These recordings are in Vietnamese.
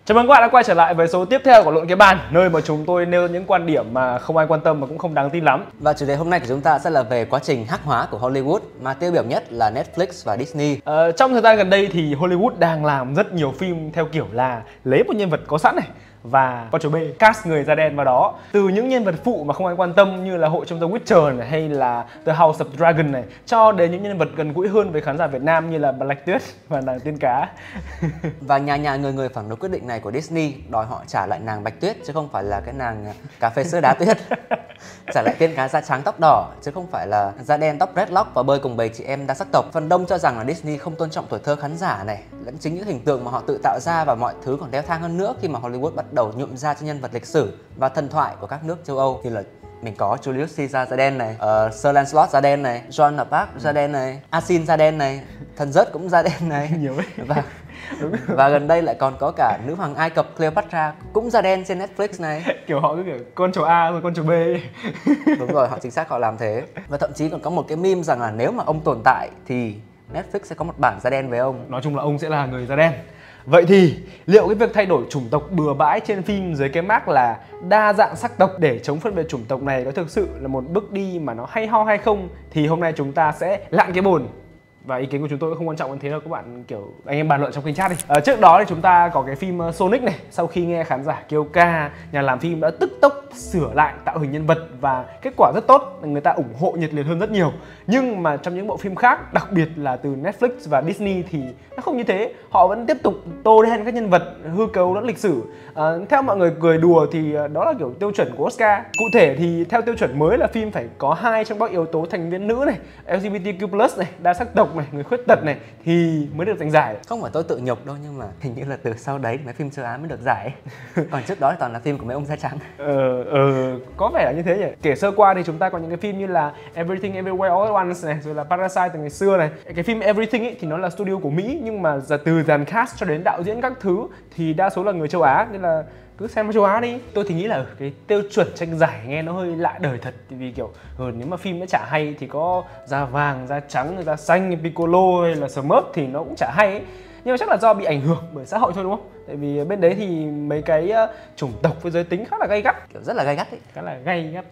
Chào mừng các bạn đã quay trở lại với số tiếp theo của Luận Cái Bàn, nơi mà chúng tôi nêu những quan điểm mà không ai quan tâm và cũng không đáng tin lắm. Và chủ đề hôm nay của chúng ta sẽ là về quá trình hắc hóa của Hollywood, mà tiêu biểu nhất là Netflix và Disney. Trong thời gian gần đây thì Hollywood đang làm rất nhiều phim theo kiểu là lấy một nhân vật có sẵn này và con chó B cast người da đen vào đó. Từ những nhân vật phụ mà không ai quan tâm như là Hội trong The Witcher này, hay là The House of Dragon này, cho đến những nhân vật gần gũi hơn với khán giả Việt Nam như là Bạch Tuyết và nàng tiên cá. Và nhà người phản đối quyết định này của Disney, đòi họ trả lại nàng Bạch Tuyết chứ không phải là cái nàng cà phê sữa đá tuyết. Trả lại tiên cá da trắng tóc đỏ chứ không phải là da đen tóc dreadlock và bơi cùng bầy chị em đa sắc tộc. Phần đông cho rằng là Disney không tôn trọng tuổi thơ khán giả này, lẫn chính những hình tượng mà họ tự tạo ra, và mọi thứ còn leo thang hơn nữa khi mà Hollywood bắt đầu nhuộm da cho nhân vật lịch sử và thần thoại của các nước châu Âu, như là mình có Julius Caesar da đen này, Sir Lancelot da đen này, Joan of Arc da đen này, Asin da đen này, thần rớt cũng da đen này. Nhiều ấy. Và gần đây lại còn có cả nữ hoàng Ai Cập Cleopatra cũng da đen trên Netflix này. Kiểu họ cứ kiểu con chó A rồi con chó B ấy. Đúng rồi, họ chính xác họ làm thế. Và thậm chí còn có một cái meme rằng là nếu mà ông tồn tại thì Netflix sẽ có một bản da đen với ông. Nói chung là ông sẽ là người da đen. Vậy thì liệu cái việc thay đổi chủng tộc bừa bãi trên phim dưới cái mác là đa dạng sắc tộc để chống phân biệt chủng tộc này có thực sự là một bước đi mà nó hay ho hay không? Thì hôm nay chúng ta sẽ lặn cái bồn. Và ý kiến của chúng tôi cũng không quan trọng hơn thế đâu, các bạn kiểu anh em bàn luận trong kênh chat đi. Trước đó thì chúng ta có cái phim Sonic này. Sau khi nghe khán giả kêu ca, nhà làm phim đã tức tốc sửa lại tạo hình nhân vật và kết quả rất tốt, người ta ủng hộ nhiệt liệt hơn rất nhiều. Nhưng mà trong những bộ phim khác, đặc biệt là từ Netflix và Disney thì nó không như thế. Họ vẫn tiếp tục tô đen các nhân vật hư cấu lẫn lịch sử. Theo mọi người cười đùa thì đó là kiểu tiêu chuẩn của Oscar. Cụ thể thì theo tiêu chuẩn mới là phim phải có 2 trong các yếu tố thành viên nữ này, LGBTQ+ này, đa sắc tộc này, người khuyết tật này thì mới được giành giải. Không phải tôi tự nhục đâu, nhưng mà hình như là từ sau đấy mấy phim châu Á mới được giải. Còn trước đó thì toàn là phim của mấy ông da trắng. Có vẻ là như thế nhỉ. Kể sơ qua thì chúng ta có những cái phim như là Everything Everywhere All at Once này, rồi là Parasite từ ngày xưa này. Cái phim Everything ấy thì nó là studio của Mỹ, nhưng mà từ dàn cast cho đến đạo diễn các thứ thì đa số là người châu Á, nên là cứ xem châu Á đi. Tôi thì nghĩ là cái tiêu chuẩn tranh giải nghe nó hơi lạ đời thật, vì kiểu nếu mà phim nó chả hay thì có da vàng, da trắng, da xanh, Piccolo hay là Smurf thì nó cũng chả hay ấy. Nhưng mà chắc là do bị ảnh hưởng bởi xã hội thôi, đúng không? Tại vì bên đấy thì mấy cái chủng tộc với giới tính khá là gay gắt, Kiểu rất là gay gắt ấy. khá là gay gắt.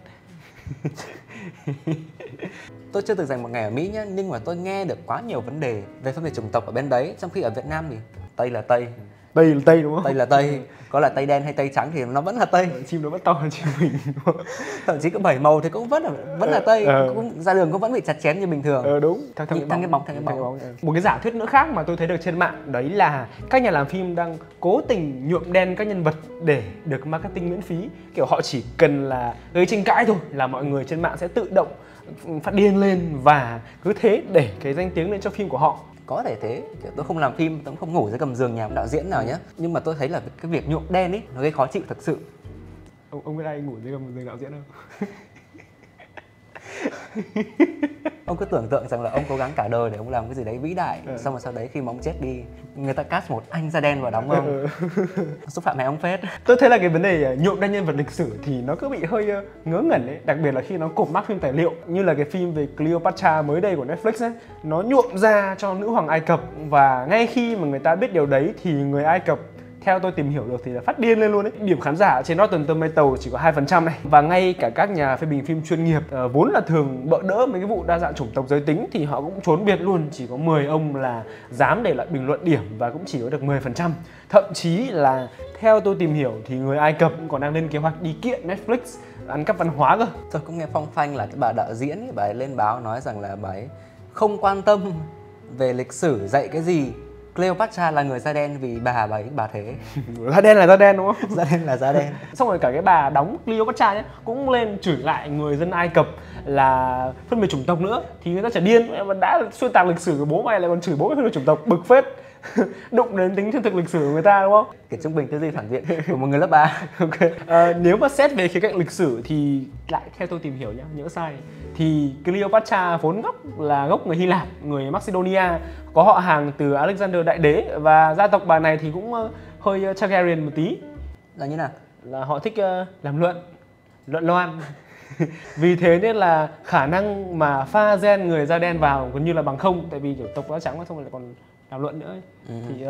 Tôi chưa từng dành một ngày ở Mỹ nhá, nhưng mà tôi nghe được quá nhiều vấn đề về phân biệt chủng tộc ở bên đấy, trong khi ở Việt Nam thì Tây là Tây, Tây là Tây, đúng không? Tây là Tây, có là Tây đen hay Tây trắng thì nó vẫn là Tây. Chim nó vẫn to hơn chim mình. Thậm chí có 7 màu thì cũng vẫn là Tây, cũng ra đường cũng vẫn bị chặt chém như bình thường. Đúng. Theo cái bóng. Một cái giả thuyết nữa khác mà tôi thấy được trên mạng đấy là các nhà làm phim đang cố tình nhuộm đen các nhân vật để được marketing miễn phí. Kiểu họ chỉ cần là gây tranh cãi thôi là mọi người trên mạng sẽ tự động phát điên lên và cứ thế để cái danh tiếng lên cho phim của họ. Có thể thế, kiểu tôi không làm phim, tôi cũng không ngủ dưới gầm giường nhà đạo diễn nào nhé. Nhưng mà tôi thấy là cái việc nhuộm đen ấy nó gây khó chịu thật sự. Ông biết ai ngủ dưới gầm giường đạo diễn không? Ông cứ tưởng tượng rằng là ông cố gắng cả đời để ông làm cái gì đấy vĩ đại, xong rồi sau đấy khi mà ông chết đi, người ta cast một anh da đen vào đóng ông. Xúc phạm mẹ ông phết. Tôi thấy là cái vấn đề nhuộm đen nhân vật lịch sử thì nó cứ bị hơi ngớ ngẩn ấy, đặc biệt là khi nó cộp mác phim tài liệu, như là cái phim về Cleopatra mới đây của Netflix ấy. Nó nhuộm da cho nữ hoàng Ai Cập, và ngay khi mà người ta biết điều đấy thì người Ai Cập, theo tôi tìm hiểu được thì là phát điên lên luôn ấy. Điểm khán giả trên Rotten Tomatoes chỉ có 2% này. Và ngay cả các nhà phê bình phim chuyên nghiệp vốn là thường bỡ đỡ mấy cái vụ đa dạng chủng tộc giới tính thì họ cũng trốn biệt luôn. Chỉ có 10 ông là dám để lại bình luận điểm và cũng chỉ có được 10%. Thậm chí là theo tôi tìm hiểu thì người Ai Cập cũng còn đang lên kế hoạch đi kiện Netflix ăn cắp văn hóa cơ. Tôi cũng nghe phong phanh là cái bà đạo diễn ấy, bà ấy lên báo nói rằng là bà ấy không quan tâm về lịch sử dạy cái gì. Cleopatra là người da đen vì bà ấy bà thế. Da đen là da đen, đúng không? Da đen là da đen. Xong rồi cả cái bà đóng Cleopatra ấy cũng lên chửi lại người dân Ai Cập là phân biệt chủng tộc nữa. Thì người ta chả điên, đã xuyên tạc lịch sử của bố mày lại còn chửi bố mày phân biệt chủng tộc, bực phết. Đụng đến tính chân thực lịch sử của người ta, đúng không? Kiểu trung bình tư duy phản diện của một người lớp 3. Ok. Nếu mà xét về khía cạnh lịch sử thì lại theo tôi tìm hiểu nhá, nhỡ sai, thì Cleopatra vốn gốc là gốc người Hy Lạp, người Macedonia, có họ hàng từ Alexander Đại Đế, và gia tộc bà này thì cũng hơi Targaryen một tí. Là như nào? Là họ thích làm luận loan. Vì thế nên là khả năng mà pha gen người da đen vào gần như là bằng không, tại vì kiểu tộc da trắng xong rồi lại còn làm luận nữa ấy. Thì đó.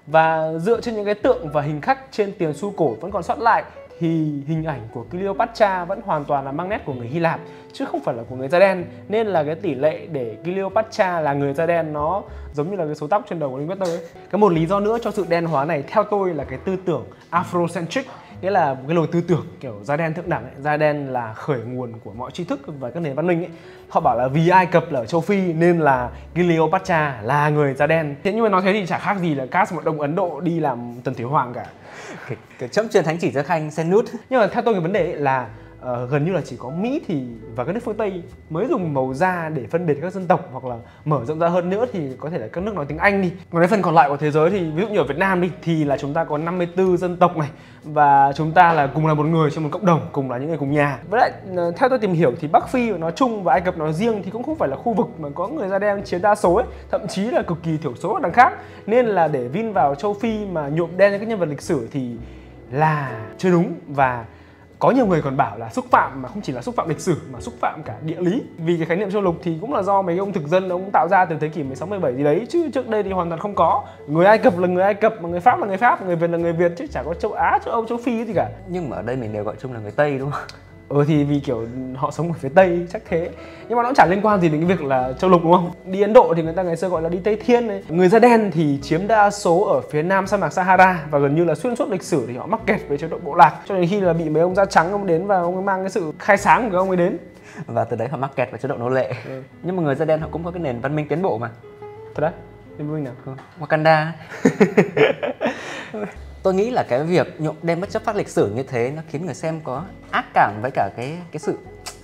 Và dựa trên những cái tượng và hình khắc trên tiền xu cổ vẫn còn sót lại thì hình ảnh của Cleopatra vẫn hoàn toàn là mang nét của người Hy Lạp chứ không phải là của người da đen, nên là cái tỷ lệ để Cleopatra là người da đen nó giống như là cái số tóc trên đầu của Linh Vector ấy. Cái một lý do nữa cho sự đen hóa này theo tôi là cái tư tưởng Afrocentric, nghĩa là cái lối tư tưởng kiểu da đen thượng đẳng ấy. Da đen là khởi nguồn của mọi tri thức và các nền văn minh ấy. Họ bảo là vì Ai Cập là ở châu Phi nên là Cleopatra là người da đen. Thế nhưng mà nói thế thì chả khác gì là cast một ông Ấn Độ đi làm Tần Thủy Hoàng cả. Cái chấm truyền thánh chỉ cho Khanh sen nút. Nhưng mà theo tôi cái vấn đề ấy là gần như là chỉ có Mỹ và các nước phương Tây mới dùng màu da để phân biệt các dân tộc, hoặc là mở rộng ra hơn nữa thì có thể là các nước nói tiếng Anh đi. Còn cái phần còn lại của thế giới thì ví dụ như ở Việt Nam đi thì là chúng ta có 54 dân tộc này, và chúng ta là cùng là một người trong một cộng đồng, cùng là những người cùng nhà. Với lại theo tôi tìm hiểu thì Bắc Phi nói chung và Ai Cập nói riêng thì cũng không phải là khu vực mà có người da đen chiếm đa số ấy, thậm chí là cực kỳ thiểu số ở đằng khác. Nên là để vin vào châu Phi mà nhuộm đen những các nhân vật lịch sử thì là chưa đúng, và có nhiều người còn bảo là xúc phạm, mà không chỉ là xúc phạm lịch sử mà xúc phạm cả địa lý. Vì cái khái niệm châu lục thì cũng là do mấy ông thực dân ông tạo ra từ thế kỷ 16, 17 gì đấy, chứ trước đây thì hoàn toàn không có. Người Ai Cập là người Ai Cập, mà người Pháp là người Pháp, người Việt là người Việt, chứ chả có châu Á, châu Âu, châu Phi gì cả. Nhưng mà ở đây mình đều gọi chung là người Tây đúng không? Thì vì kiểu họ sống ở phía Tây chắc thế. Nhưng mà nó cũng chẳng liên quan gì đến cái việc là châu lục đúng không? Đi Ấn Độ thì người ta ngày xưa gọi là đi Tây Thiên này. Người da đen thì chiếm đa số ở phía nam sa mạc Sahara, và gần như là xuyên suốt lịch sử thì họ mắc kẹt với chế độ bộ lạc, cho đến khi là bị mấy ông da trắng ông đến và ông ấy mang cái sự khai sáng của ông ấy đến. Và từ đấy họ mắc kẹt vào chế độ nô lệ. Nhưng mà người da đen họ cũng có cái nền văn minh tiến bộ mà. Thật đấy? Nền văn minh nào? Wakanda. Tôi nghĩ là cái việc nhuộm đen bất chấp pháp lịch sử như thế nó khiến người xem có ác cảm với cả cái sự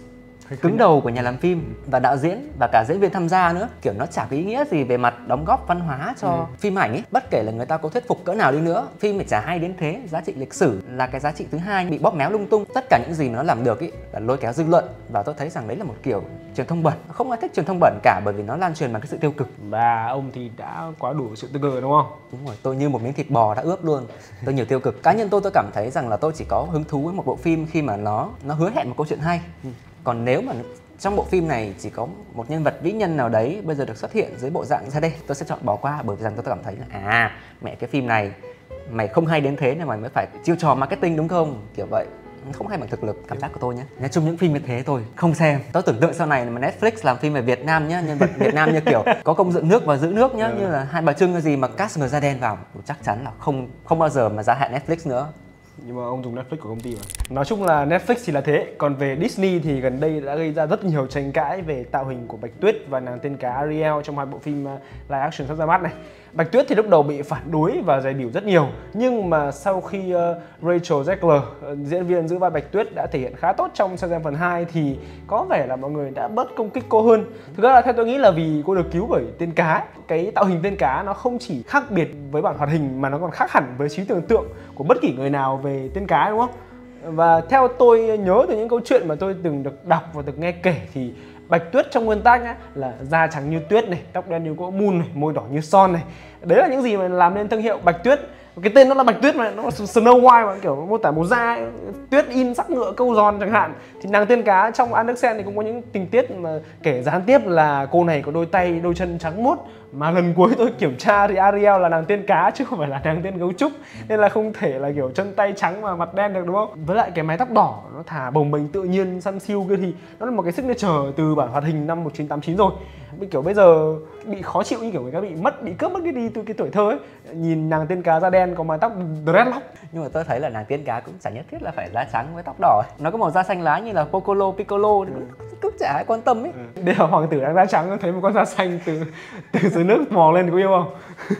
cứng đầu của nhà làm phim và đạo diễn và cả diễn viên tham gia nữa. Kiểu nó chả có ý nghĩa gì về mặt đóng góp văn hóa cho phim ảnh ấy. Bất kể là người ta có thuyết phục cỡ nào đi nữa, phim thì chả hay đến thế. Giá trị lịch sử là cái giá trị thứ hai bị bóp méo lung tung. Tất cả những gì mà nó làm được ý là lôi kéo dư luận, và tôi thấy rằng đấy là một kiểu truyền thông bẩn. Không ai thích truyền thông bẩn cả, bởi vì nó lan truyền bằng cái sự tiêu cực. Và ông thì đã quá đủ sự tiêu cực đúng không? Đúng rồi, tôi như một miếng thịt bò đã ướp luôn. Tôi nhiều tiêu cực. Cá nhân tôi cảm thấy rằng là tôi chỉ có hứng thú với một bộ phim khi mà nó hứa hẹn một câu chuyện hay. Còn nếu mà trong bộ phim này chỉ có một nhân vật vĩ nhân nào đấy bây giờ được xuất hiện dưới bộ dạng ra đây, tôi sẽ chọn bỏ qua, bởi vì rằng tôi cảm thấy là mẹ, cái phim này mày không hay đến thế nên mày mới phải chiêu trò marketing đúng không? Kiểu vậy. Không hay bằng thực lực, cảm giác của tôi nhé. Nói chung những phim như thế tôi không xem. Tôi tưởng tượng sau này mà Netflix làm phim về Việt Nam nhá, nhân vật Việt Nam như kiểu có công dựng nước và giữ nước nhá, như là Hai Bà Trưng hay gì mà cast người da đen vào, chắc chắn là không bao giờ mà gia hạn Netflix nữa. Nhưng mà ông dùng Netflix của công ty mà. Nói chung là Netflix thì là thế. Còn về Disney thì gần đây đã gây ra rất nhiều tranh cãi về tạo hình của Bạch Tuyết và nàng tiên cá Ariel trong hai bộ phim live action sắp ra mắt này. Bạch Tuyết thì lúc đầu bị phản đối và dày biểu rất nhiều, nhưng mà sau khi Rachel Zegler, diễn viên giữ vai Bạch Tuyết, đã thể hiện khá tốt trong Shazam phần 2 thì có vẻ là mọi người đã bớt công kích cô hơn. Thực ra là theo tôi nghĩ là vì cô được cứu bởi tiên cá. Cái tạo hình tiên cá nó không chỉ khác biệt với bản hoạt hình mà nó còn khác hẳn với trí tưởng tượng của bất kỳ người nào về tiên cá, đúng không? Và theo tôi nhớ từ những câu chuyện mà tôi từng được đọc và được nghe kể thì Bạch Tuyết trong nguyên tác á, là da trắng như tuyết này, tóc đen như gỗ mun này, môi đỏ như son này. Đấy là những gì mà làm nên thương hiệu Bạch Tuyết. Cái tên nó là Bạch Tuyết mà, nó là Snow White mà, kiểu mô tả màu da ấy, tuyết in sắc ngựa câu giòn chẳng hạn. Thì nàng tiên cá trong Andersen thì cũng có những tình tiết mà kể gián tiếp là cô này có đôi tay, đôi chân trắng muốt. Mà lần cuối tôi kiểm tra thì Ariel là nàng tiên cá chứ không phải là nàng tiên gấu trúc, nên là không thể là kiểu chân tay trắng mà mặt đen được, đúng không? Với lại cái mái tóc đỏ nó thả bồng bềnh tự nhiên săn siêu kia thì nó là một cái signature từ bản hoạt hình năm 1989 rồi. Kiểu bây giờ bị khó chịu như kiểu người ta bị cướp mất cái đi từ cái tuổi thơ ấy. Nhìn nàng tiên cá da đen có mái tóc dreadlock. Nhưng mà tôi thấy là nàng tiên cá cũng chẳng nhất thiết là phải da trắng với tóc đỏ. Nó có màu da xanh lá như là Piccolo thì cũng chả ai quan tâm ấy. Đây là hoàng tử đang da trắng, thấy một con da xanh từ dưới nước mò lên thì có yêu không?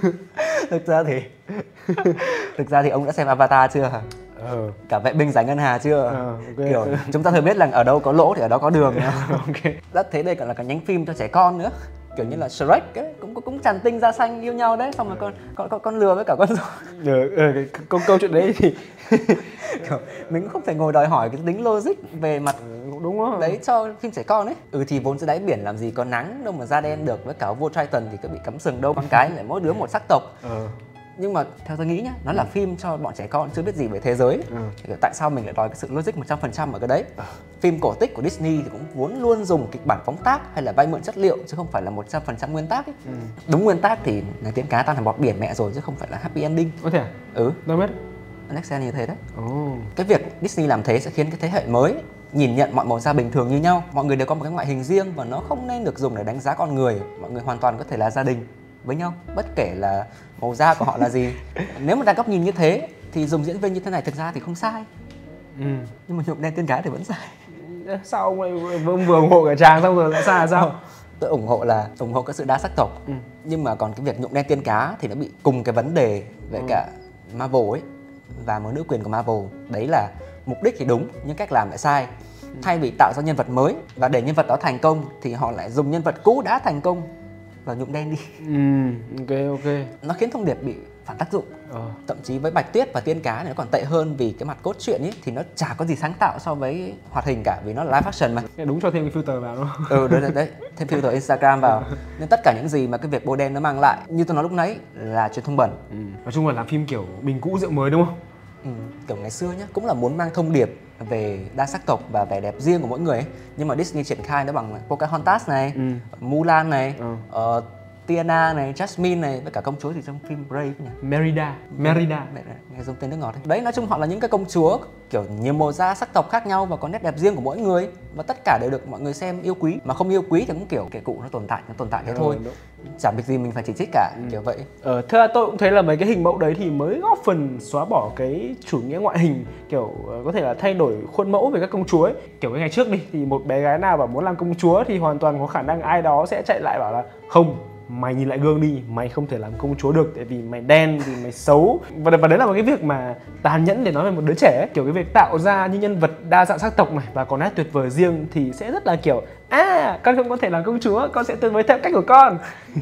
Thực ra thì ông đã xem Avatar chưa hả? Cả vệ binh giải ngân hà chưa? Okay. Kiểu chúng ta thường biết là ở đâu có lỗ thì ở đó có đường. Okay. Rất thế đây còn là cả nhánh phim cho trẻ con nữa. Kiểu như là Shrek ấy, cũng tràn tinh da xanh yêu nhau đấy, xong rồi con lừa với cả con rùa. Câu chuyện đấy thì mình cũng không thể ngồi đòi hỏi cái tính logic về mặt đúng rồi. Đấy cho phim trẻ con ấy. Thì vốn dưới đáy biển làm gì có nắng đâu mà da đen được, với cả vua Triton thì cứ bị cắm sừng đâu, con cái lại mỗi đứa một sắc tộc. Nhưng mà theo tôi nghĩ nhá, nó là phim cho bọn trẻ con chưa biết gì về thế giới. Kiểu tại sao mình lại đòi cái sự logic 100% ở cái đấy? Phim cổ tích của Disney thì cũng vốn luôn dùng kịch bản phóng tác hay là vay mượn chất liệu chứ không phải là 100% nguyên tác ấy. Đúng nguyên tác thì nàng tiên cá tan thành bọt biển mẹ rồi chứ không phải là happy ending. Có thể à? Đâu biết. Alexa như thế đấy. Cái việc Disney làm thế sẽ khiến cái thế hệ mới nhìn nhận mọi màu da bình thường như nhau. Mọi người đều có một cái ngoại hình riêng và nó không nên được dùng để đánh giá con người. Mọi người hoàn toàn có thể là gia đình với nhau, bất kể là màu da của họ là gì. Nếu mà đặt góc nhìn như thế thì dùng diễn viên như thế này thực ra thì không sai. Nhưng mà nhuộm đen tiên cá thì vẫn sai. Sao ông lại vừa ủng hộ cả chàng xong rồi lại sai sao? Tôi ủng hộ cái sự đa sắc tộc. Nhưng mà còn cái việc nhuộm đen tiên cá thì nó bị cùng cái vấn đề về cả Marvel ấy và mớ nữ quyền của Marvel. Đấy là mục đích thì đúng nhưng cách làm lại sai. Thay vì tạo ra nhân vật mới và để nhân vật đó thành công thì họ lại dùng nhân vật cũ đã thành công và nhuộm đen đi. Ok. Nó khiến thông điệp bị phản tác dụng. Thậm chí với Bạch Tuyết và Tiên Cá thì nó còn tệ hơn vì cái mặt cốt truyện ấy thì nó chả có gì sáng tạo so với hoạt hình cả vì nó là live action mà. Đúng cho thêm cái filter vào đúng không? Đấy, thêm filter Instagram vào. Nên tất cả những gì mà cái việc bôi đen nó mang lại như tôi nói lúc nãy là truyền thông bẩn. Nói chung là làm phim kiểu bình cũ rượu mới đúng không? Kiểu ngày xưa nhá, cũng là muốn mang thông điệp về đa sắc tộc và vẻ đẹp riêng của mỗi người ấy. Nhưng mà Disney triển khai nó bằng Pocahontas này, Mulan này, Tiana này, Jasmine này, với cả công chúa thì trong phim Brave nhỉ? Merida. Nghe giống tên nước ngọt đấy. Đấy, nói chung họ là những cái công chúa kiểu nhiều màu da sắc tộc khác nhau và có nét đẹp riêng của mỗi người và tất cả đều được mọi người xem yêu quý. Mà không yêu quý thì cũng kiểu kẻ cụ nó tồn tại thế thôi. Chẳng việc gì mình phải chỉ trích cả, kiểu vậy. Thế là tôi cũng thấy là mấy cái hình mẫu đấy thì mới góp phần xóa bỏ cái chủ nghĩa ngoại hình, kiểu có thể là thay đổi khuôn mẫu về các công chúa ấy. Kiểu cái ngày trước đi thì một bé gái nào bảo muốn làm công chúa thì hoàn toàn có khả năng ai đó sẽ chạy lại bảo là không, mày nhìn lại gương đi, mày không thể làm công chúa được tại vì mày đen, vì mày xấu. Và đấy là một cái việc mà tàn nhẫn để nói về một đứa trẻ ấy. Kiểu cái việc tạo ra những nhân vật đa dạng sắc tộc này và có nét tuyệt vời riêng thì sẽ rất là kiểu con không có thể làm công chúa, con sẽ tuyệt vời theo cách của con.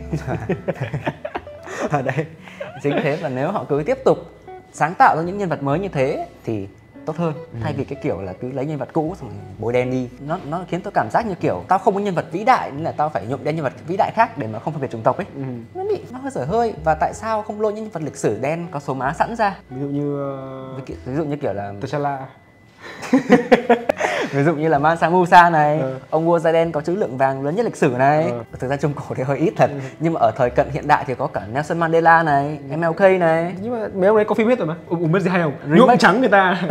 Ở đây chính thế, và nếu họ cứ tiếp tục sáng tạo ra những nhân vật mới như thế thì tốt hơn, thay vì cái kiểu là cứ lấy nhân vật cũ xong rồi bôi đen đi. Nó khiến tôi cảm giác như kiểu tao không có nhân vật vĩ đại nên là tao phải nhuộm đen nhân vật vĩ đại khác để mà không phân biệt chủng tộc ấy. Nó hơi dở hơi. Và tại sao không lôi những nhân vật lịch sử đen có số má sẵn ra, ví dụ như kiểu là T'Challa. Ví dụ như là Mansa Musa này, ông vua da đen có trữ lượng vàng lớn nhất lịch sử này. Thực ra Trung Cổ thì hơi ít thật, nhưng mà ở thời cận hiện đại thì có cả Nelson Mandela này, MLK này. Nhưng mà mấy ông đấy có phim hết rồi mà. Biết gì hay không? Nhuộm trắng người ta.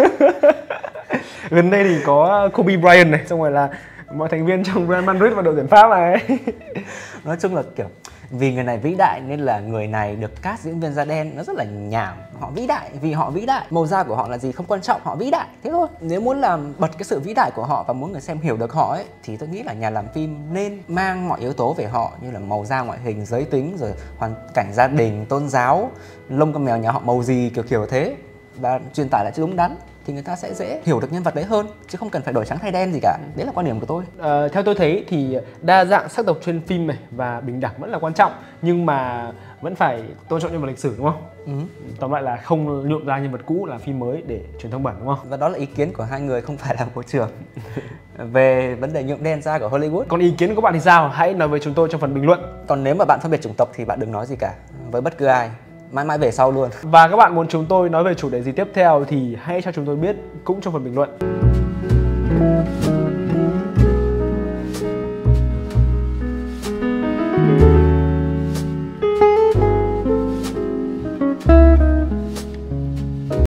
Gần đây thì có Kobe Bryant này, xong rồi là mọi thành viên trong Real Madrid và đội tuyển Pháp này. Nói chung là kiểu vì người này vĩ đại nên là người này được cast diễn viên da đen, nó rất là nhảm. Họ vĩ đại vì họ vĩ đại, màu da của họ là gì không quan trọng, họ vĩ đại thế thôi. Nếu muốn làm bật cái sự vĩ đại của họ và muốn người xem hiểu được họ ấy thì tôi nghĩ là nhà làm phim nên mang mọi yếu tố về họ như là màu da, ngoại hình, giới tính, rồi hoàn cảnh gia đình, tôn giáo, lông con mèo nhà họ màu gì, kiểu thế, và truyền tải lại cho đúng đắn thì người ta sẽ dễ hiểu được nhân vật đấy hơn, chứ không cần phải đổi trắng thay đen gì cả. Đấy là quan điểm của tôi. Theo tôi thấy thì đa dạng sắc tộc trên phim này và bình đẳng vẫn là quan trọng, nhưng mà vẫn phải tôn trọng nhân vật lịch sử đúng không? Tóm lại là không nhuộm ra nhân vật cũ là phim mới để truyền thông bẩn đúng không? Và đó là ý kiến của hai người không phải là bộ trưởng về vấn đề nhuộm đen da của Hollywood. Còn ý kiến của các bạn thì sao? Hãy nói với chúng tôi trong phần bình luận. Còn nếu mà bạn phân biệt chủng tộc thì bạn đừng nói gì cả với bất cứ ai, mãi mãi về sau luôn. Và các bạn muốn chúng tôi nói về chủ đề gì tiếp theo thì hãy cho chúng tôi biết cũng trong phần bình luận.